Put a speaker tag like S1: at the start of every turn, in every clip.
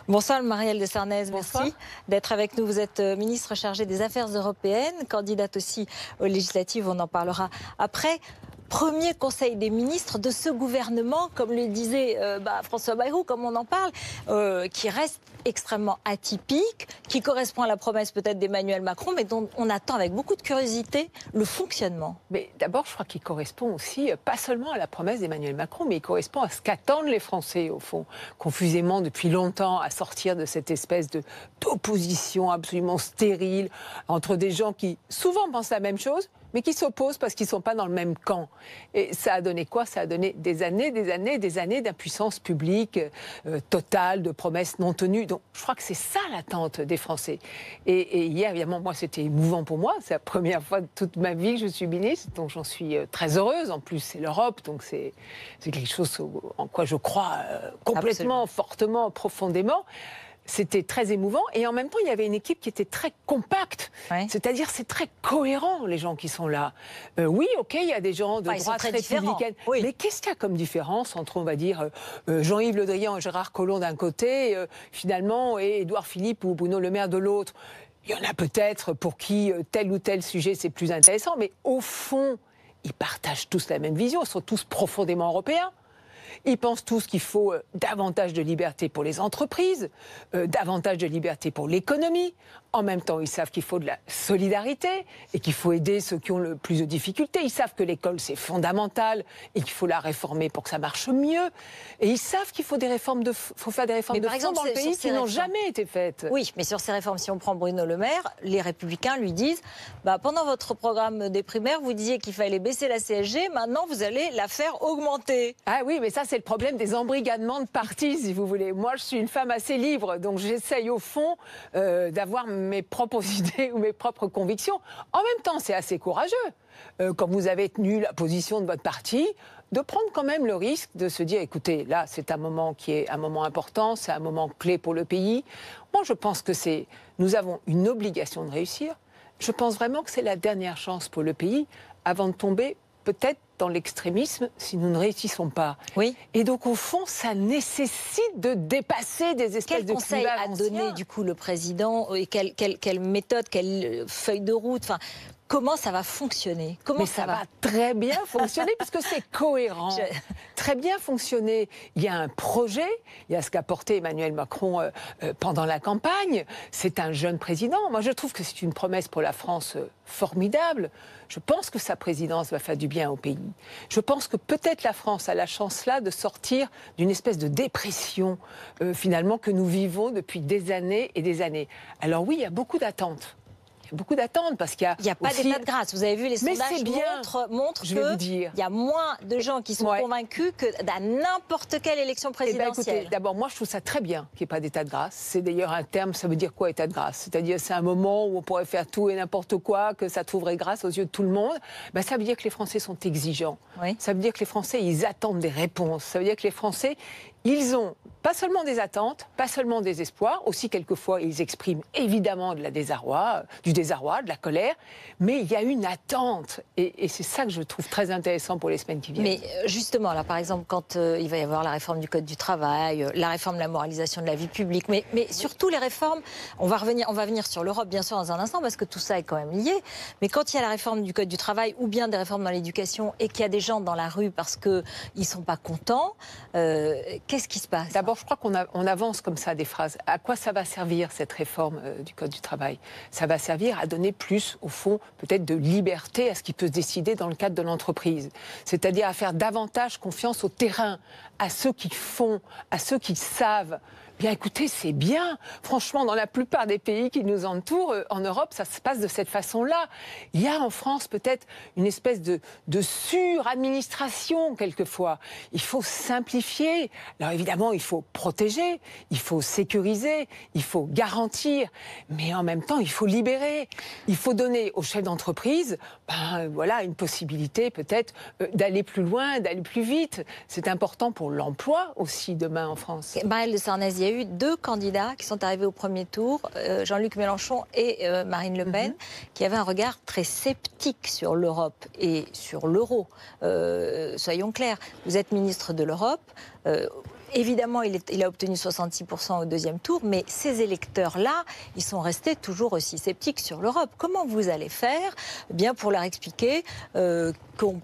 S1: Bonsoir Marielle de Sarnez, merci d'être avec nous. Vous êtes ministre chargée des Affaires européennes, candidate aussi aux législatives, on en parlera après. Premier conseil des ministres de ce gouvernement, comme le disait François Bayrou, comme on en parle, qui reste extrêmement atypique, qui correspond à la promesse peut-être d'Emmanuel Macron, mais dont on attend avec beaucoup de curiosité le fonctionnement.
S2: Mais d'abord, je crois qu'il correspond aussi, pas seulement à la promesse d'Emmanuel Macron, mais il correspond à ce qu'attendent les Français, au fond, confusément depuis longtemps, à sortir de cette espèce d'opposition absolument stérile entre des gens qui souvent pensent la même chose, mais qui s'opposent parce qu'ils ne sont pas dans le même camp. Et ça a donné quoi? Ça a donné des années d'impuissance publique totale, de promesses non tenues. Donc je crois que c'est ça l'attente des Français. Et hier, évidemment, moi, c'était émouvant pour moi. C'est la première fois de toute ma vie que je suis ministre, donc j'en suis très heureuse. En plus, c'est l'Europe, donc c'est quelque chose en quoi je crois complètement, fortement, profondément. C'était très émouvant et en même temps il y avait une équipe qui était très compacte, c'est-à-dire c'est très cohérent les gens qui sont là. Oui, ok, il y a des gens de droite républicaine, mais qu'est-ce qu'il y a comme différence entre, on va dire, Jean-Yves Le Drian et Gérard Collomb d'un côté, finalement, et Édouard Philippe ou Bruno Le Maire de l'autre? Il y en a peut-être pour qui tel ou tel sujet c'est plus intéressant, mais au fond, ils partagent tous la même vision, ils sont tous profondément européens. Ils pensent tous qu'il faut davantage de liberté pour les entreprises, davantage de liberté pour l'économie. En même temps, ils savent qu'il faut de la solidarité et qu'il faut aider ceux qui ont le plus de difficultés. Ils savent que l'école, c'est fondamental et qu'il faut la réformer pour que ça marche mieux. Et ils savent qu'il faut faire des réformes de fond dans le pays qui n'ont jamais été faites.
S1: Oui, mais sur ces réformes, si on prend Bruno Le Maire, les Républicains lui disent pendant votre programme des primaires, vous disiez qu'il fallait baisser la CSG, maintenant vous allez la faire augmenter.
S2: Ah oui, mais ça, c'est le problème des embrigadements de partis, si vous voulez. Moi, je suis une femme assez libre, donc j'essaye au fond d'avoir mes propres idées ou mes propres convictions. En même temps, c'est assez courageux, quand vous avez tenu la position de votre parti, de prendre quand même le risque de se dire, écoutez, là, c'est un moment qui est un moment important, c'est un moment clé pour le pays. Moi, je pense que nous avons une obligation de réussir. Je pense vraiment que c'est la dernière chance pour le pays avant de tomber peut-être dans l'extrémisme si nous ne réussissons pas.
S1: Oui.
S2: Et donc, au fond, ça nécessite de dépasser des espèces de
S1: conseils a donné, du coup, le président et quelle méthode, quelle feuille de route, comment ça va fonctionner?
S2: Mais ça va très bien fonctionner puisque c'est cohérent. Très bien fonctionner. Il y a un projet, il y a ce qu'a porté Emmanuel Macron pendant la campagne. C'est un jeune président. Moi, je trouve que c'est une promesse pour la France formidable. Je pense que sa présidence va faire du bien au pays. Je pense que peut-être la France a la chance là de sortir d'une espèce de dépression finalement que nous vivons depuis des années et des années. Alors oui, il y a beaucoup d'attentes. Beaucoup d'attentes parce qu'il y a
S1: il n'y a pas d'état de grâce. Vous avez vu, les sondages montrent
S2: qu'il
S1: y a moins de gens qui sont convaincus que dans n'importe quelle élection présidentielle.
S2: Écoutez, d'abord, moi, je trouve ça très bien qu'il n'y ait pas d'état de grâce. C'est d'ailleurs un terme, ça veut dire quoi, état de grâce? C'est-à-dire, c'est un moment où on pourrait faire tout et n'importe quoi, que ça trouverait grâce aux yeux de tout le monde. Ça veut dire que les Français sont exigeants. Oui. Ça veut dire que les Français, ils attendent des réponses. Ça veut dire que les Français, ils ont pas seulement des attentes, pas seulement des espoirs, aussi quelquefois ils expriment évidemment du désarroi, de la colère, mais il y a une attente et c'est ça que je trouve très intéressant pour les semaines qui viennent.
S1: Mais justement, là par exemple, quand il va y avoir la réforme du Code du travail, la réforme de la moralisation de la vie publique, mais surtout les réformes, on va venir sur l'Europe bien sûr dans un instant parce que tout ça est quand même lié, mais quand il y a la réforme du Code du travail ou bien des réformes dans l'éducation et qu'il y a des gens dans la rue parce qu'ils ne sont pas contents, qu'est-ce qui se passe?
S2: D'abord, je crois qu'on avance comme ça des phrases. À quoi ça va servir cette réforme du Code du travail? Ça va servir à donner plus, au fond, peut-être de liberté à ce qui peut se décider dans le cadre de l'entreprise. C'est-à-dire à faire davantage confiance au terrain, à ceux qui font, à ceux qui savent. Bien écoutez, c'est bien. Franchement, dans la plupart des pays qui nous entourent, en Europe, ça se passe de cette façon-là. Il y a en France peut-être une espèce de suradministration quelquefois. Il faut simplifier. Alors évidemment, il faut protéger, il faut sécuriser, il faut garantir. Mais en même temps, il faut libérer. Il faut donner aux chefs d'entreprise une possibilité peut-être d'aller plus loin, d'aller plus vite. C'est important pour l'emploi aussi demain en France.
S1: Marielle de Sarnez, il y a eu deux candidats qui sont arrivés au premier tour, Jean-Luc Mélenchon et Marine Le Pen, qui avaient un regard très sceptique sur l'Europe et sur l'euro. Soyons clairs, vous êtes ministre de l'Europe. évidemment, il a obtenu 66% au deuxième tour, mais ces électeurs-là, ils sont restés toujours aussi sceptiques sur l'Europe. Comment vous allez faire bien pour leur expliquer qu'on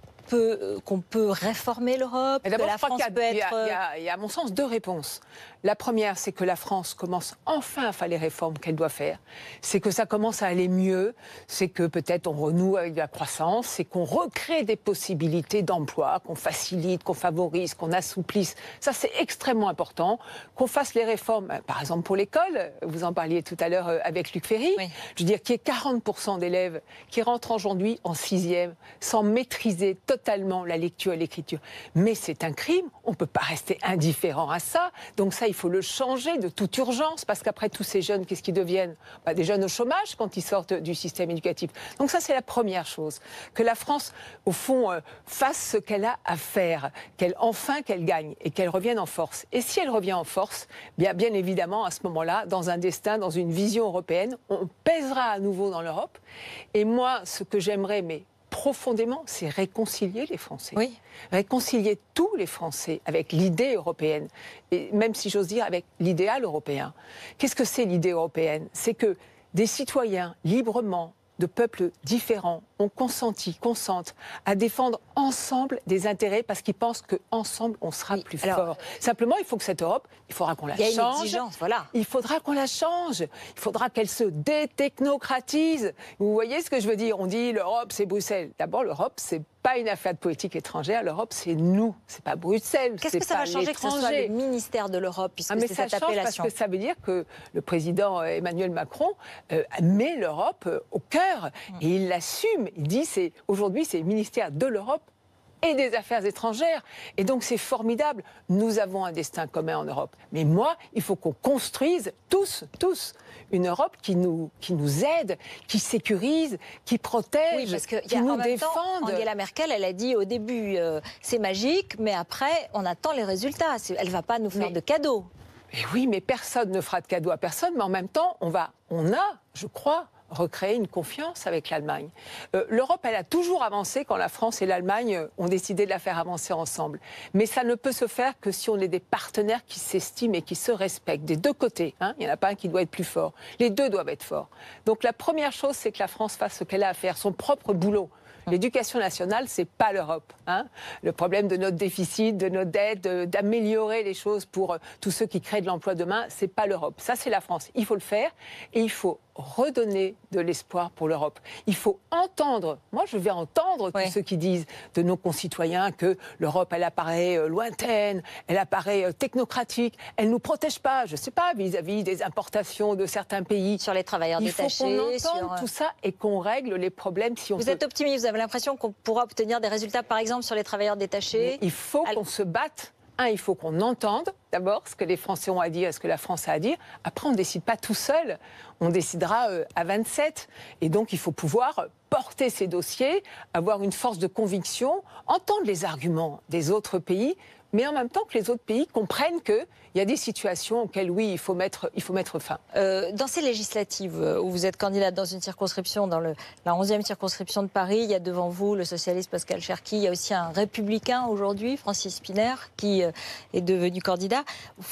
S1: peut réformer l'Europe, que la France peut être...
S2: Il y a, à mon sens, deux réponses. La première, c'est que la France commence enfin à faire les réformes qu'elle doit faire. C'est que ça commence à aller mieux. C'est que peut-être on renoue avec de la croissance. C'est qu'on recrée des possibilités d'emploi, qu'on facilite, qu'on favorise, qu'on assouplisse. Ça, c'est extrêmement important. Qu'on fasse les réformes, par exemple pour l'école. Vous en parliez tout à l'heure avec Luc Ferry. Oui. Je veux dire qu'il y ait 40% d'élèves qui rentrent aujourd'hui en 6e sans maîtriser totalement la lecture et l'écriture. Mais c'est un crime. On ne peut pas rester indifférent à ça. Donc ça, il faut le changer de toute urgence, parce qu'après, tous ces jeunes, qu'est-ce qu'ils deviennent ? Des jeunes au chômage quand ils sortent du système éducatif. Donc ça, c'est la première chose. Que la France, au fond, fasse ce qu'elle a à faire, qu'elle gagne et qu'elle revienne en force. Et si elle revient en force, bien évidemment, à ce moment-là, dans un destin, dans une vision européenne, on pèsera à nouveau dans l'Europe. Et moi, ce que j'aimerais, mais profondément, c'est réconcilier les Français. Oui. Réconcilier tous les Français avec l'idée européenne, et même si j'ose dire avec l'idéal européen. Qu'est-ce que c'est l'idée européenne ? C'est que des citoyens, librement, de peuples différents, ont consentent à défendre ensemble des intérêts parce qu'ils pensent qu'ensemble, on sera plus fort. Simplement, il faut que cette Europe, il faudra qu'on la change. Il y a une exigence, voilà. Il faudra qu'on la change. Il faudra qu'elle se détechnocratise. Vous voyez ce que je veux dire ? On dit l'Europe, c'est Bruxelles. D'abord, l'Europe, c'est pas une affaire de politique étrangère. L'Europe, c'est nous. C'est pas Bruxelles.
S1: Qu'est-ce que ça va changer que ce soit le ministère de l'Europe, puisque c'est cette appellation ?
S2: Parce que ça veut dire que le président Emmanuel Macron met l'Europe au cœur et il l'assume. Il dit aujourd'hui, c'est le ministère de l'Europe et des Affaires étrangères. Et donc, c'est formidable. Nous avons un destin commun en Europe. Mais moi, il faut qu'on construise tous, une Europe qui nous aide, qui sécurise, qui protège, qui nous défende.
S1: Angela Merkel, elle a dit au début, c'est magique, mais après, on attend les résultats. Elle ne va pas nous faire de cadeaux.
S2: Mais oui, mais personne ne fera de cadeaux à personne. Mais en même temps, on a, je crois, recréer une confiance avec l'Allemagne. L'Europe, elle a toujours avancé quand la France et l'Allemagne ont décidé de la faire avancer ensemble. Mais ça ne peut se faire que si on est des partenaires qui s'estiment et qui se respectent des deux côtés. Il n'y en a pas un qui doit être plus fort. Les deux doivent être forts. Donc la première chose, c'est que la France fasse ce qu'elle a à faire, son propre boulot. L'éducation nationale, c'est pas l'Europe. Le problème de notre déficit, de notre dette, d'améliorer les choses pour tous ceux qui créent de l'emploi demain, c'est pas l'Europe. Ça, c'est la France. Il faut le faire et il faut redonner de l'espoir pour l'Europe. Il faut entendre, moi je vais entendre tous ceux qui disent de nos concitoyens que l'Europe, elle apparaît lointaine, elle apparaît technocratique, elle ne nous protège pas, je ne sais pas, vis-à-vis des importations de certains pays.
S1: Sur les travailleurs détachés.
S2: Il faut qu'on entende tout ça et qu'on règle les problèmes si on
S1: Vous êtes optimiste, vous avez l'impression qu'on pourra obtenir des résultats, par exemple, sur les travailleurs détachés ?
S2: Mais il faut qu'on se batte. Il faut qu'on entende d'abord ce que les Français ont à dire, ce que la France a à dire. Après, on ne décide pas tout seul. On décidera à 27. Et donc, il faut pouvoir porter ces dossiers, avoir une force de conviction, entendre les arguments des autres pays, mais en même temps que les autres pays comprennent qu'il y a des situations auxquelles, oui, il faut mettre fin.
S1: Dans ces législatives, où vous êtes candidate dans une circonscription, dans la 11e circonscription de Paris, il y a devant vous le socialiste Pascal Cherki, il y a aussi un républicain aujourd'hui, Francis Szpiner, qui est devenu candidat.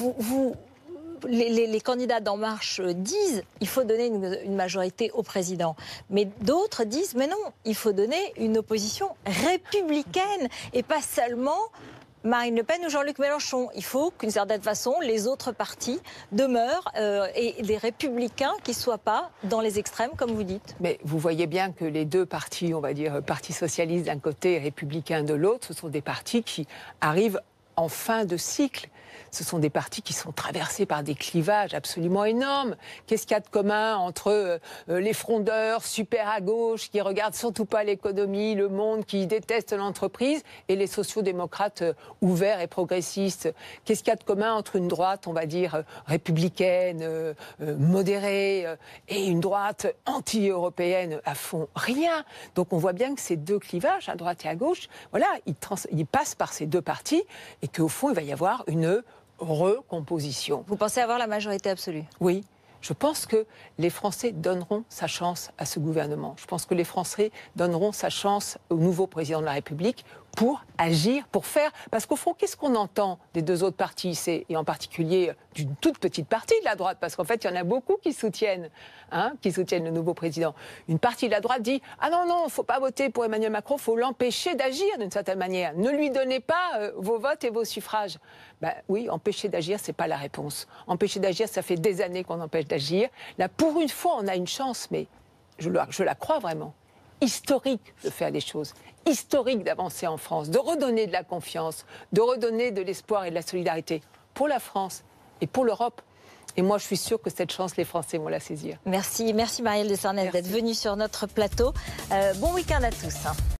S1: Les candidats d'En Marche disent qu'il faut donner une majorité au président. Mais d'autres disent, mais non, il faut donner une opposition républicaine et pas seulement Marine Le Pen ou Jean-Luc Mélenchon. Il faut qu'une certaine façon, les autres partis demeurent et les républicains qui ne soient pas dans les extrêmes, comme vous dites.
S2: Mais vous voyez bien que les deux partis, on va dire, Parti socialiste d'un côté et républicain de l'autre, ce sont des partis qui arrivent en fin de cycle. Ce sont des partis qui sont traversés par des clivages absolument énormes. Qu'est-ce qu'il y a de commun entre les frondeurs super à gauche qui regardent surtout pas l'économie, le monde, qui détestent l'entreprise, et les sociodémocrates ouverts et progressistes? Qu'est-ce qu'il y a de commun entre une droite, on va dire, républicaine, modérée, et une droite anti-européenne à fond? Rien. Donc on voit bien que ces deux clivages, à droite et à gauche, voilà, ils passent par ces deux partis, et qu'au fond, il va y avoir une recomposition.
S1: Vous pensez avoir la majorité absolue?
S2: Oui. Je pense que les Français donneront sa chance à ce gouvernement. Je pense que les Français donneront sa chance au nouveau président de la République pour agir, pour faire. Parce qu'au fond, qu'est-ce qu'on entend des deux autres partis, et en particulier d'une toute petite partie de la droite, parce qu'en fait, il y en a beaucoup qui soutiennent le nouveau président. Une partie de la droite dit « Ah non, non, il ne faut pas voter pour Emmanuel Macron, il faut l'empêcher d'agir d'une certaine manière. Ne lui donnez pas vos votes et vos suffrages. » Ben oui, empêcher d'agir, ce n'est pas la réponse. Empêcher d'agir, ça fait des années qu'on empêche d'agir. Là, pour une fois, on a une chance, mais je la crois vraiment, historique de faire des choses, historique d'avancer en France, de redonner de la confiance, de redonner de l'espoir et de la solidarité pour la France et pour l'Europe. Et moi, je suis sûre que cette chance, les Français vont la saisir.
S1: Merci Marielle de Sarnez d'être venue sur notre plateau. Bon week-end à tous.